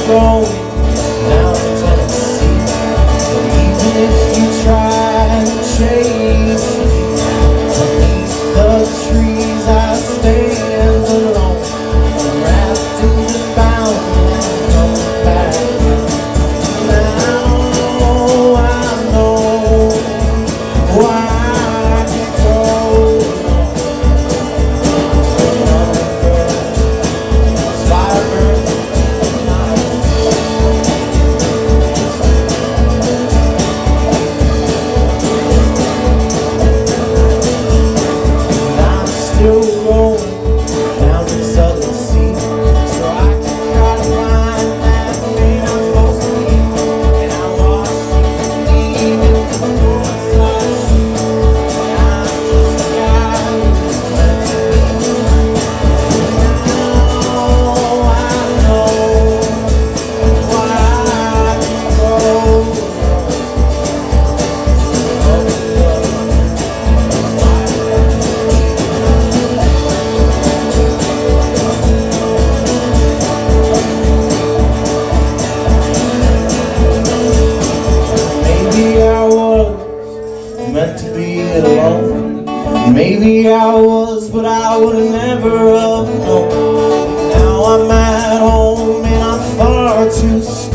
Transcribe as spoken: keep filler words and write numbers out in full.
going down to Tennessee. But even if you try to chase me, beneath the trees I stand alone, wrapped in the bound and come back. Now I know why I can go. Still going down the southern sea, so I can try to find that man I'm supposed to be. And I watch you leaving the voice I see, and I'm just a guy who's meant to be. Now I know why I can go. Maybe I was meant to be alone. Maybe I was, but I would have never have known. Now I'm at home and I'm far too